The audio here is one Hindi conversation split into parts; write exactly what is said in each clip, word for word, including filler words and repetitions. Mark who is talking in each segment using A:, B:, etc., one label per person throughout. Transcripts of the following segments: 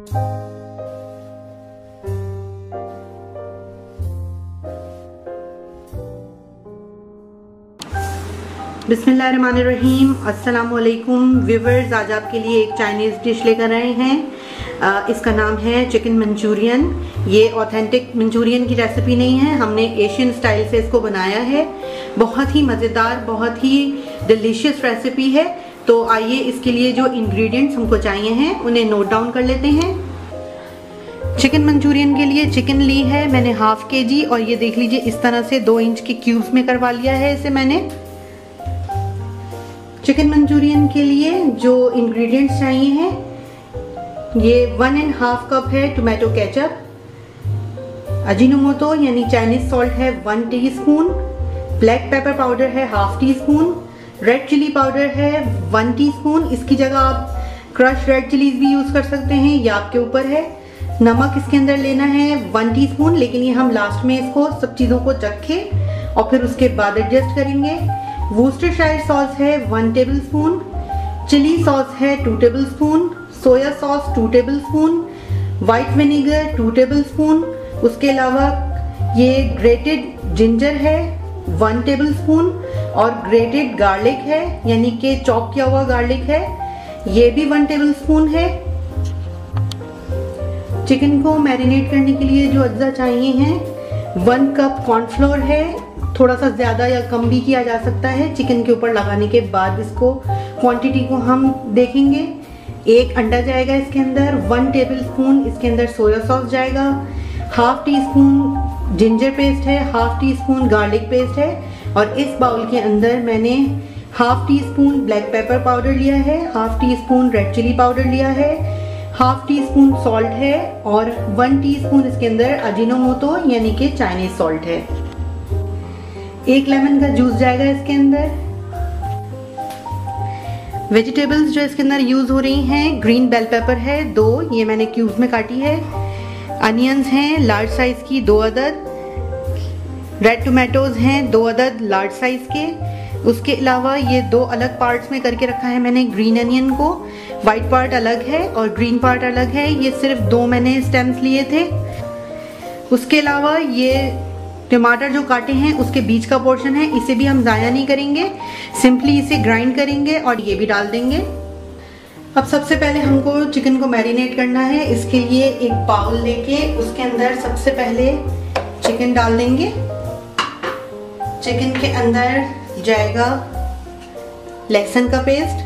A: बिस्मिल्लाहिर्रहमानिर्रहीम, अस्सलाम वालेकुम व्यूवर्स। आज आपके लिए एक चाइनीज़ डिश लेकर आए हैं। आ, इसका नाम है चिकन मंचूरियन। ये ऑथेंटिक मंचूरियन की रेसिपी नहीं है, हमने एशियन स्टाइल से इसको बनाया है। बहुत ही मज़ेदार, बहुत ही डिलीशियस रेसिपी है। तो आइए इसके लिए जो इंग्रेडिएंट्स हमको चाहिए हैं उन्हें नोट डाउन कर लेते हैं। चिकन मंचूरियन के लिए चिकन ली है मैंने हाफ के जी, और ये देख लीजिए इस तरह से दो इंच के क्यूब्स में करवा लिया है इसे मैंने। चिकन मंचूरियन के लिए जो इंग्रेडिएंट्स चाहिए हैं, ये वन एंड हाफ कप है टोमेटो केचप, अजीनोमोटो यानी चाइनीज सॉल्ट है one teaspoon, black pepper powder है half teaspoon, red chilli powder है वन टीस्पून। इसकी जगह आप क्रश रेड चिलीज भी यूज कर सकते हैं, ये आपके ऊपर है। नमक इसके अंदर लेना है वन टीस्पून, लेकिन ये हम लास्ट में इसको सब चीज़ों को चखे और फिर उसके बाद एडजस्ट करेंगे। वूस्टरशायर सॉस है one tablespoon, chilli sauce है two tablespoon, soya sauce two tablespoon, white vinegar two tablespoon. उसके अलावा ये ग्रेटेड जिंजर है वन टेबल स्पून, और ग्रेटेड गार्लिक है यानी कि चॉप किया हुआ गार्लिक है, ये भी वन टेबल स्पून है। चिकन को मैरिनेट करने के लिए जो अज्जा चाहिए हैं, वन कप कॉर्नफ्लोर है, थोड़ा सा ज़्यादा या कम भी किया जा सकता है। चिकन के ऊपर लगाने के बाद इसको क्वांटिटी को हम देखेंगे। एक अंडा जाएगा इसके अंदर, वन टेबल स्पून इसके अंदर सोया सॉस जाएगा, half teaspoon ginger paste है, half teaspoon garlic paste है, और इस बाउल के अंदर मैंने half teaspoon black pepper powder लिया है, half teaspoon red chilli powder लिया है, हाफ टी स्पून सॉल्ट है, और वन टी स्पून इसके अंदर अजीनोमोटो यानी कि चाइनीज सॉल्ट है। एक लेमन का जूस जाएगा इसके अंदर। वेजिटेबल्स जो इसके अंदर यूज हो रही हैं, ग्रीन बेल पेपर है दो, ये मैंने क्यूब्स में काटी है। अनियंस हैं लार्ज साइज की दो अदद, रेड टोमेटोज हैं दो अदद लार्ज साइज के। उसके अलावा ये दो अलग पार्ट्स में करके रखा है मैंने ग्रीन अनियन को, वाइट पार्ट अलग है और ग्रीन पार्ट अलग है। ये सिर्फ दो मैंने स्टेम्स लिए थे। उसके अलावा ये टमाटर जो काटे हैं उसके बीच का पोर्शन है, इसे भी हम ज़ाया नहीं करेंगे, सिंपली इसे ग्राइंड करेंगे और ये भी डाल देंगे। अब सबसे पहले हमको चिकन को मैरिनेट करना है। इसके लिए एक बाउल लेके उसके अंदर सबसे पहले चिकन डाल देंगे। चिकन के अंदर जाएगा लहसुन का पेस्ट,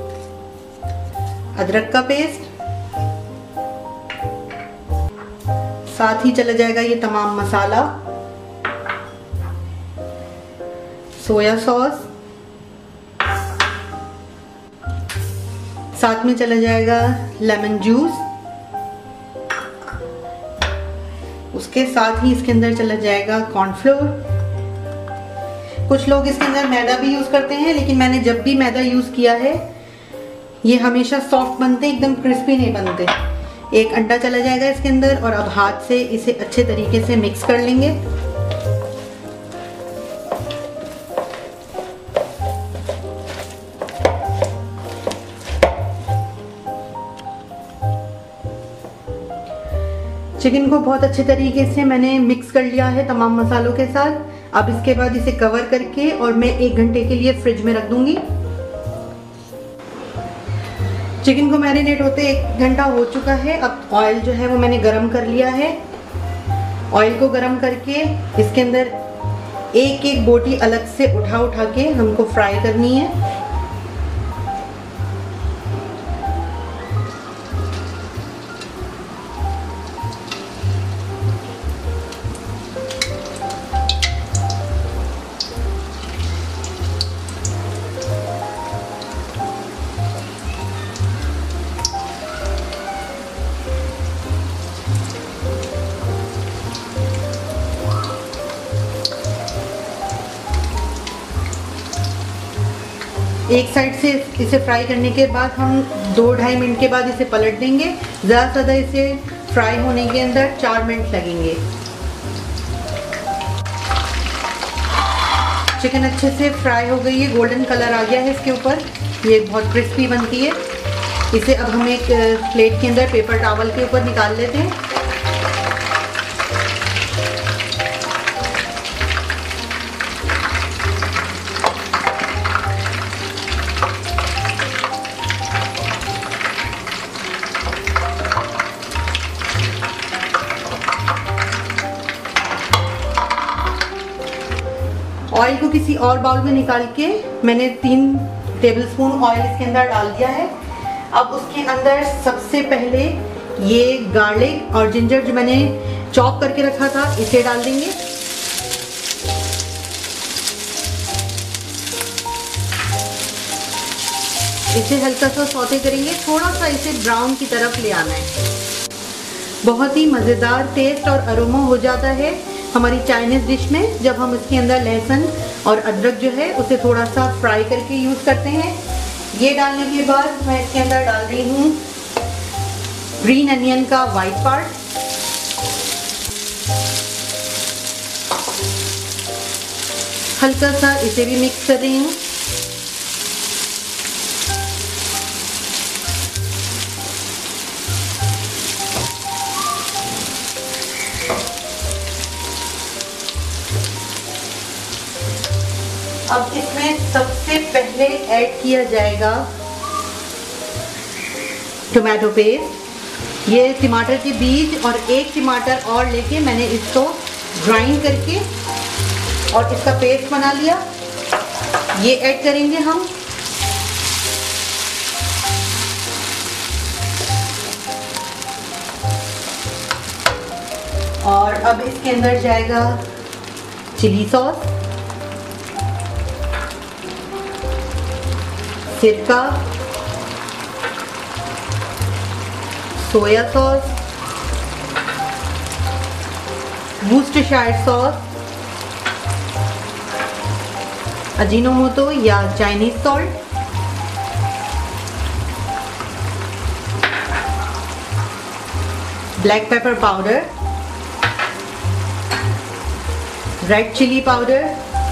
A: अदरक का पेस्ट, साथ ही चला जाएगा ये तमाम मसाला, सोया सॉस, साथ में चला जाएगा लेमन जूस, उसके साथ ही इसके अंदर चला जाएगा कॉर्नफ्लोर। कुछ लोग इसके अंदर मैदा भी यूज करते हैं, लेकिन मैंने जब भी मैदा यूज किया है ये हमेशा सॉफ्ट बनते हैं, एकदम क्रिस्पी नहीं बनते। एक अंडा चला जाएगा इसके अंदर, और अब हाथ से इसे अच्छे तरीके से मिक्स कर लेंगे। चिकन को बहुत अच्छे तरीके से मैंने मिक्स कर लिया है तमाम मसालों के साथ। अब इसके बाद इसे कवर करके और मैं एक घंटे के लिए फ्रिज में रख दूंगी। चिकन को मैरिनेट होते एक घंटा हो चुका है। अब ऑयल जो है वो मैंने गरम कर लिया है। ऑयल को गरम करके इसके अंदर एक एक बोटी अलग से उठा उठा के हमको फ्राई करनी है। एक साइड से इसे फ्राई करने के बाद हम दो ढाई मिनट के बाद इसे पलट देंगे। ज़्यादा से ज़्यादा इसे फ्राई होने के अंदर चार मिनट लगेंगे। चिकन अच्छे से फ्राई हो गई है, गोल्डन कलर आ गया है इसके ऊपर, ये बहुत क्रिस्पी बनती है। इसे अब हम एक प्लेट के अंदर पेपर टॉवल के ऊपर निकाल लेते हैं। ऑयल को किसी और बाउल में निकाल के मैंने तीन टेबलस्पून ऑयल इसके अंदर डाल दिया है। अब उसके अंदर सबसे पहले ये गार्लिक और जिंजर जो मैंने चॉप करके रखा था इसे डाल देंगे। इसे हल्का सा सौते करेंगे, थोड़ा सा इसे ब्राउन की तरफ ले आना है। बहुत ही मज़ेदार टेस्ट और अरोमा हो जाता है हमारी चाइनीज़ डिश में जब हम इसके अंदर लहसुन और अदरक जो है उसे थोड़ा सा फ्राई करके यूज़ करते हैं। ये डालने के बाद मैं इसके अंदर डाल रही हूँ ग्रीन अनियन का वाइट पार्ट, हल्का सा इसे भी मिक्स कर रही हूँ। अब इसमें सबसे पहले ऐड किया जाएगा टोमेटो पेस्ट। ये टमाटर के बीज और एक टमाटर और लेके मैंने इसको ग्राइंड करके और इसका पेस्ट बना लिया। ये ऐड करेंगे हम। और अब इसके अंदर जाएगा चिली सॉस, सिरका, soya sauce, Worcestershire sauce, ajinomoto या Chinese salt, black pepper powder, red chilli powder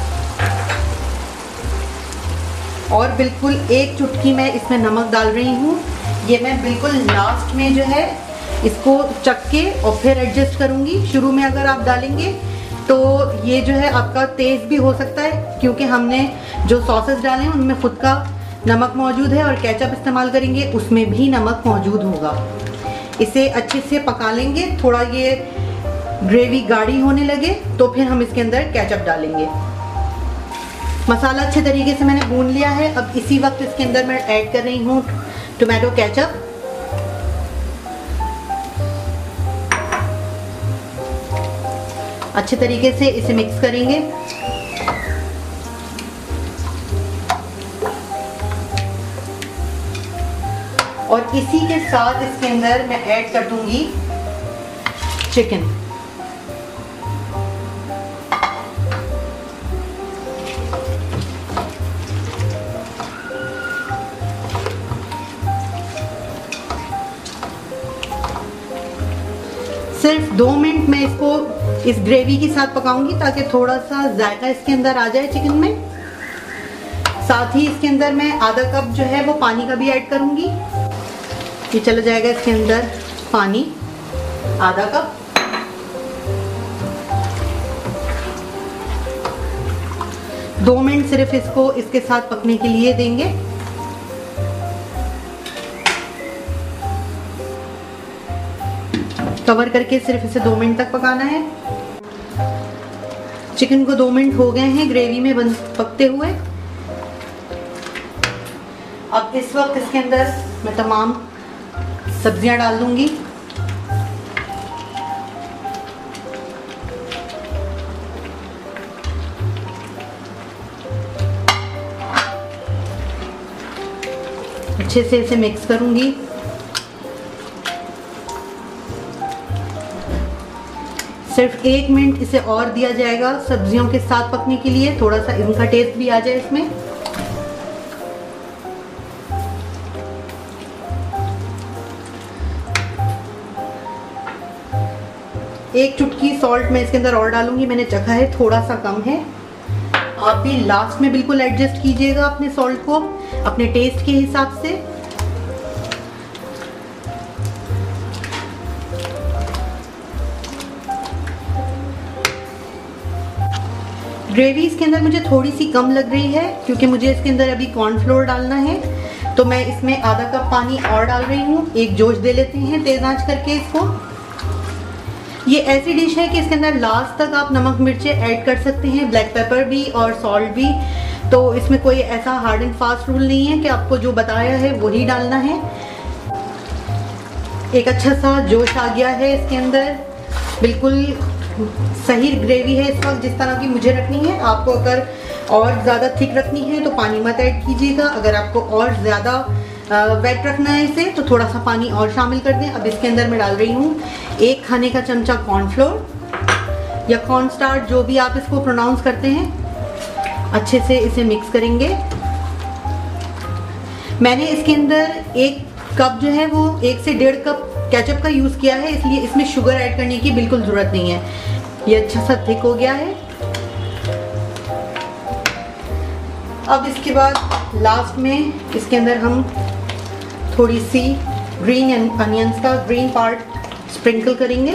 A: और बिल्कुल एक चुटकी मैं इसमें नमक डाल रही हूँ। ये मैं बिल्कुल लास्ट में जो है इसको चख के और फिर एडजस्ट करूँगी। शुरू में अगर आप डालेंगे तो ये जो है आपका तेज भी हो सकता है, क्योंकि हमने जो सॉसेस डाले हैं उनमें खुद का नमक मौजूद है और केचप इस्तेमाल करेंगे उसमें भी नमक मौजूद होगा। इसे अच्छे से पका लेंगे, थोड़ा ये ग्रेवी गाढ़ी होने लगे तो फिर हम इसके अंदर केचप डालेंगे। मसाला अच्छे तरीके से मैंने भून लिया है। अब इसी वक्त इसके अंदर मैं ऐड कर रही हूँ टोमेटो केचप। अच्छे तरीके से इसे मिक्स करेंगे। और इसी के साथ इसके अंदर मैं ऐड कर दूंगी चिकन। सिर्फ दो मिनट मैं इसको इस ग्रेवी के साथ पकाऊंगी ताकि थोड़ा सा जायका इसके अंदर आ जाए चिकन में। साथ ही इसके अंदर मैं आधा कप जो है वो पानी का भी ऐड करूंगी। ये चला जाएगा इसके अंदर पानी आधा कप। दो मिनट सिर्फ इसको इसके साथ पकने के लिए देंगे। कवर करके सिर्फ इसे दो मिनट तक पकाना है। चिकन को दो मिनट हो गए हैं ग्रेवी में बन पकते हुए। अब इस वक्त इसके अंदर मैं तमाम सब्जियां डाल दूंगी। अच्छे से इसे मिक्स करूंगी। सिर्फ एक मिनट इसे और दिया जाएगा सब्जियों के साथ पकने के लिए, थोड़ा सा इनका टेस्ट भी आ जाए इसमें। एक चुटकी सॉल्ट मैं इसके अंदर और डालूंगी, मैंने चखा है थोड़ा सा कम है। आप भी लास्ट में बिल्कुल एडजस्ट कीजिएगा अपने सॉल्ट को अपने टेस्ट के हिसाब से। ग्रेवी इसके अंदर मुझे थोड़ी सी कम लग रही है क्योंकि मुझे इसके अंदर अभी कॉर्नफ्लोर डालना है, तो मैं इसमें आधा कप पानी और डाल रही हूँ। एक जोश दे लेते हैं तेज आंच करके इसको। ये ऐसी डिश है कि इसके अंदर लास्ट तक आप नमक मिर्चें ऐड कर सकते हैं, ब्लैक पेपर भी और सॉल्ट भी। तो इसमें कोई ऐसा हार्ड एंड फास्ट रूल नहीं है कि आपको जो बताया है वही डालना है। एक अच्छा सा जोश आ गया है इसके अंदर, बिल्कुल सही ग्रेवी है इस वक्त जिस तरह की मुझे रखनी है। आपको अगर और ज़्यादा थिक रखनी है तो पानी मत ऐड कीजिएगा, अगर आपको और ज़्यादा वेट रखना है इसे तो थोड़ा सा पानी और शामिल कर दें। अब इसके अंदर मैं डाल रही हूँ एक खाने का चमचा कॉर्नफ्लोर या कॉर्नस्टार्च, जो भी आप इसको प्रोनाउंस करते हैं। अच्छे से इसे मिक्स करेंगे। मैंने इसके अंदर एक कप जो है वो एक से डेढ़ कप केचप का यूज़ किया है, इसलिए इसमें शुगर ऐड करने की बिल्कुल ज़रूरत नहीं है। ये अच्छा सा थिक हो गया है। अब इसके बाद लास्ट में इसके अंदर हम थोड़ी सी ग्रीन अनियंस का ग्रीन पार्ट स्प्रिंकल करेंगे।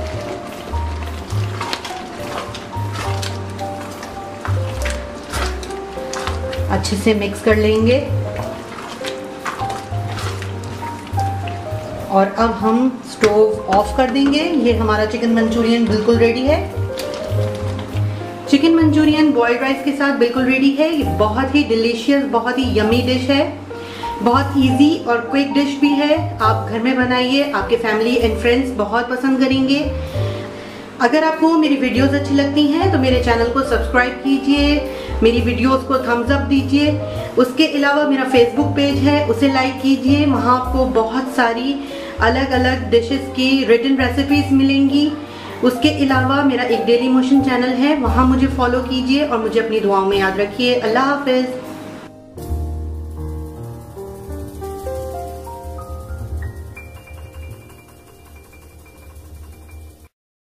A: अच्छे से मिक्स कर लेंगे और अब हम स्टोव ऑफ कर देंगे। ये हमारा चिकन मंचूरियन बिल्कुल रेडी है। चिकन मंचूरियन बॉइल्ड राइस के साथ बिल्कुल रेडी है। ये बहुत ही डिलीशियस, बहुत ही यमी डिश है, बहुत इजी और क्विक डिश भी है। आप घर में बनाइए, आपके फैमिली एंड फ्रेंड्स बहुत पसंद करेंगे। अगर आपको मेरी वीडियोस अच्छी लगती हैं तो मेरे चैनल को सब्सक्राइब कीजिए, मेरी वीडियोस को थम्स अप दीजिए। उसके अलावा मेरा फेसबुक पेज है, उसे लाइक कीजिए। वहाँ आपको बहुत सारी अलग अलग डिशेस की रिटन रेसिपीज मिलेंगी। उसके अलावा मेरा एक डेली मोशन चैनल है, वहाँ मुझे फॉलो कीजिए और मुझे अपनी दुआओं में याद रखिए। अल्लाह हाफिज़।